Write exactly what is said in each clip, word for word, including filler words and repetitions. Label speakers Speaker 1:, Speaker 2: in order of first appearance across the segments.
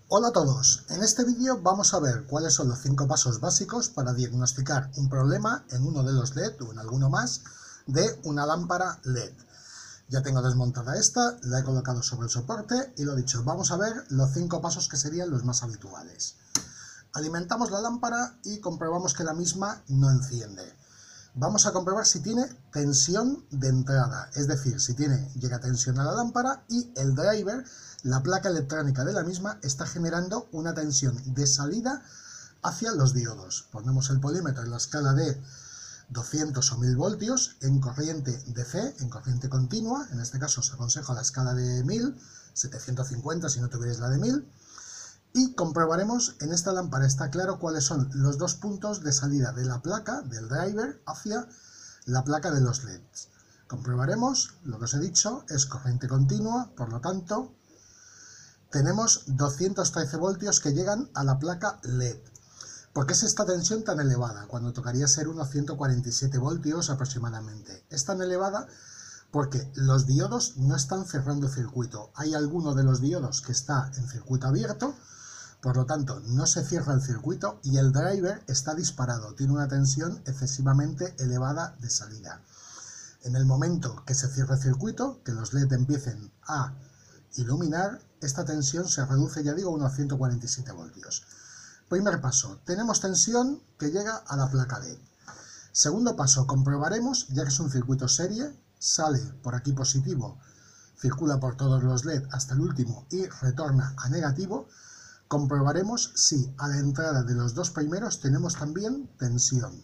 Speaker 1: Hola a todos, en este vídeo vamos a ver cuáles son los cinco pasos básicos para diagnosticar un problema en uno de los L E D o en alguno más de una lámpara L E D. Ya tengo desmontada esta, la he colocado sobre el soporte y lo dicho, vamos a ver los cinco pasos que serían los más habituales. Alimentamos la lámpara y comprobamos que la misma no enciende. Vamos a comprobar si tiene tensión de entrada, es decir, si tiene llega tensión a la lámpara y el driver, la placa electrónica de la misma, está generando una tensión de salida hacia los diodos. Ponemos el polímetro en la escala de doscientos o mil voltios en corriente D C, en corriente continua. En este caso os aconsejo la escala de mil, setecientos cincuenta si no tuvierais la de mil. Y comprobaremos, en esta lámpara está claro cuáles son los dos puntos de salida de la placa, del driver, hacia la placa de los L E Ds. Comprobaremos, lo que os he dicho, es corriente continua, por lo tanto, tenemos doscientos trece voltios que llegan a la placa L E D. ¿Por qué es esta tensión tan elevada? Cuando tocaría ser unos ciento cuarenta y siete voltios aproximadamente. Es tan elevada porque los diodos no están cerrando circuito. Hay alguno de los diodos que está en circuito abierto, por lo tanto no se cierra el circuito y el driver está disparado, tiene una tensión excesivamente elevada de salida. En el momento que se cierre el circuito, que los L E D empiecen a iluminar, esta tensión se reduce, ya digo, a unos ciento cuarenta y siete voltios. Primer paso, tenemos tensión que llega a la placa L E D. Segundo paso, comprobaremos, ya que es un circuito serie, sale por aquí positivo, circula por todos los L E D hasta el último y retorna a negativo. Comprobaremos si a la entrada de los dos primeros tenemos también tensión.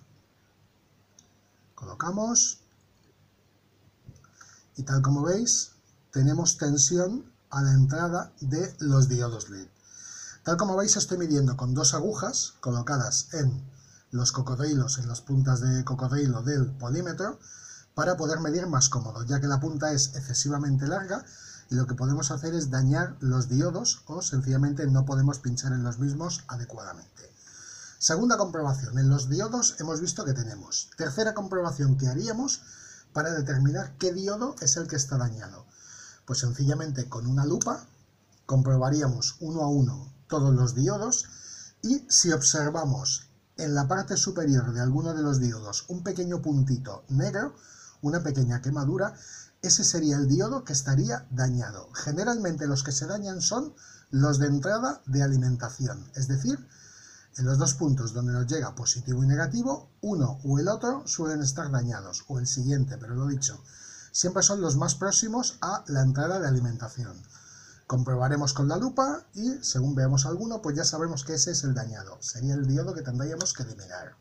Speaker 1: Colocamos y tal como veis tenemos tensión a la entrada de los diodos L E D. Tal como veis estoy midiendo con dos agujas colocadas en los cocodrilos, en las puntas de cocodrilo del polímetro, para poder medir más cómodo, ya que la punta es excesivamente larga y lo que podemos hacer es dañar los diodos o sencillamente no podemos pinchar en los mismos adecuadamente. Segunda comprobación, en los diodos hemos visto que tenemos. Tercera comprobación que haríamos para determinar qué diodo es el que está dañado. Pues sencillamente con una lupa comprobaríamos uno a uno todos los diodos y si observamos en la parte superior de alguno de los diodos un pequeño puntito negro, una pequeña quemadura, ese sería el diodo que estaría dañado. Generalmente los que se dañan son los de entrada de alimentación, es decir, en los dos puntos donde nos llega positivo y negativo, uno o el otro suelen estar dañados, o el siguiente, pero lo dicho, siempre son los más próximos a la entrada de alimentación. Comprobaremos con la lupa y según veamos alguno, pues ya sabemos que ese es el dañado, sería el diodo que tendríamos que eliminar.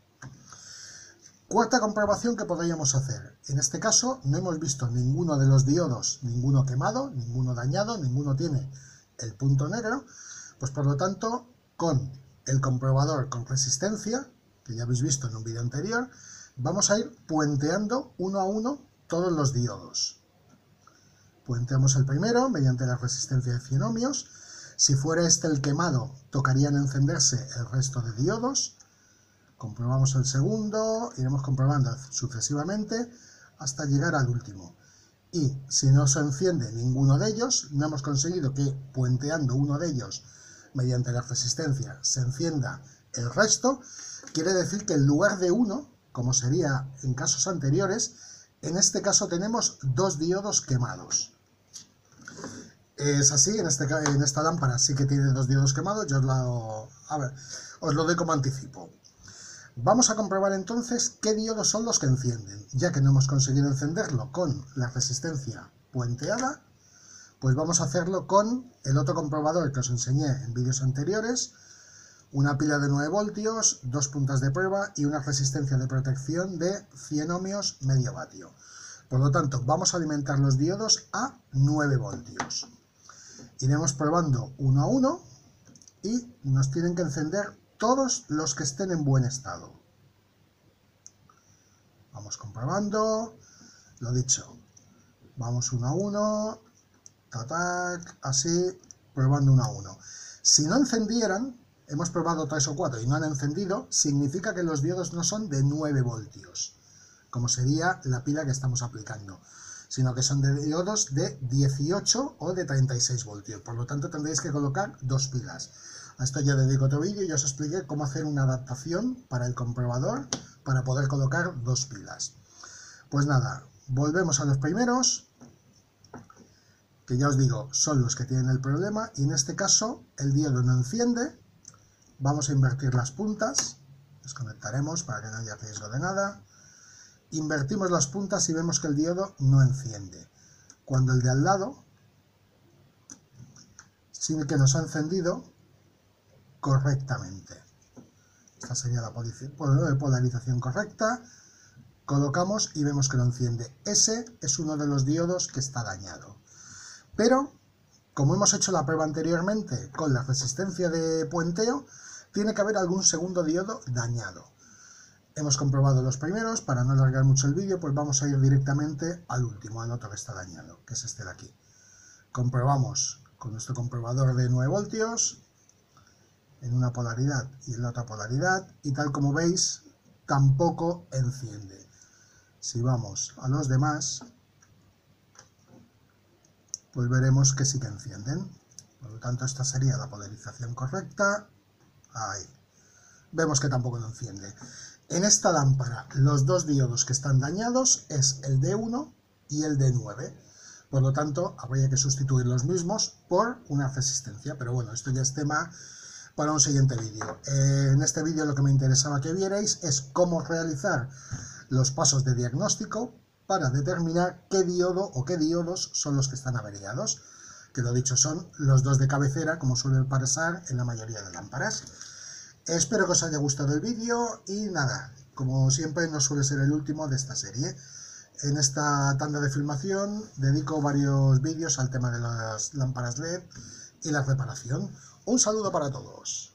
Speaker 1: Cuarta comprobación que podríamos hacer. En este caso no hemos visto ninguno de los diodos, ninguno quemado, ninguno dañado, ninguno tiene el punto negro, pues por lo tanto con el comprobador con resistencia, que ya habéis visto en un vídeo anterior, vamos a ir puenteando uno a uno todos los diodos. Puenteamos el primero mediante la resistencia de cien ohmios. Si fuera este el quemado, tocarían encenderse el resto de diodos. Comprobamos el segundo, iremos comprobando sucesivamente hasta llegar al último. Y si no se enciende ninguno de ellos, no hemos conseguido que puenteando uno de ellos mediante la resistencia se encienda el resto, quiere decir que en lugar de uno, como sería en casos anteriores, en este caso tenemos dos diodos quemados. Es así, en, este, en esta lámpara sí que tiene dos diodos quemados, yo os lo, a ver, os lo doy como anticipo. Vamos a comprobar entonces qué diodos son los que encienden. Ya que no hemos conseguido encenderlo con la resistencia puenteada, pues vamos a hacerlo con el otro comprobador que os enseñé en vídeos anteriores, una pila de nueve voltios, dos puntas de prueba y una resistencia de protección de cien ohmios medio vatio. Por lo tanto, vamos a alimentar los diodos a nueve voltios. Iremos probando uno a uno y nos tienen que encender todos los que estén en buen estado. Vamos comprobando, lo dicho, vamos uno a uno, tatac, así, probando uno a uno. Si no encendieran, hemos probado tres o cuatro y no han encendido, significa que los diodos no son de nueve voltios, como sería la pila que estamos aplicando. sino que son de diodos de dieciocho o de treinta y seis voltios, por lo tanto tendréis que colocar dos pilas. A esto ya dedico otro vídeo y ya os expliqué cómo hacer una adaptación para el comprobador para poder colocar dos pilas. Pues nada, volvemos a los primeros, que ya os digo, son los que tienen el problema, y en este caso el diodo no enciende. Vamos a invertir las puntas, desconectaremos para que no haya riesgo de nada. Invertimos las puntas y vemos que el diodo no enciende, cuando el de al lado sí que nos ha encendido correctamente. Esta sería la polarización correcta. Colocamos y vemos que no enciende. Ese es uno de los diodos que está dañado. Pero, como hemos hecho la prueba anteriormente con la resistencia de puenteo, tiene que haber algún segundo diodo dañado. Hemos comprobado los primeros, para no alargar mucho el vídeo, pues vamos a ir directamente al último, al otro que está dañado, que es este de aquí. Comprobamos con nuestro comprobador de nueve voltios, en una polaridad y en la otra polaridad, y tal como veis, tampoco enciende. Si vamos a los demás, pues veremos que sí que encienden. Por lo tanto, esta sería la polarización correcta. Ahí. Vemos que tampoco lo enciende. En esta lámpara, los dos diodos que están dañados es el D uno y el D nueve. Por lo tanto, habría que sustituir los mismos por una resistencia. Pero bueno, esto ya es tema para un siguiente vídeo. Eh, en este vídeo lo que me interesaba que vierais es cómo realizar los pasos de diagnóstico para determinar qué diodo o qué diodos son los que están averiados, que lo dicho son los dos de cabecera, como suele pasar en la mayoría de lámparas. Espero que os haya gustado el vídeo y nada, como siempre no suele ser el último de esta serie. En esta tanda de filmación dedico varios vídeos al tema de las lámparas L E D y la reparación. Un saludo para todos.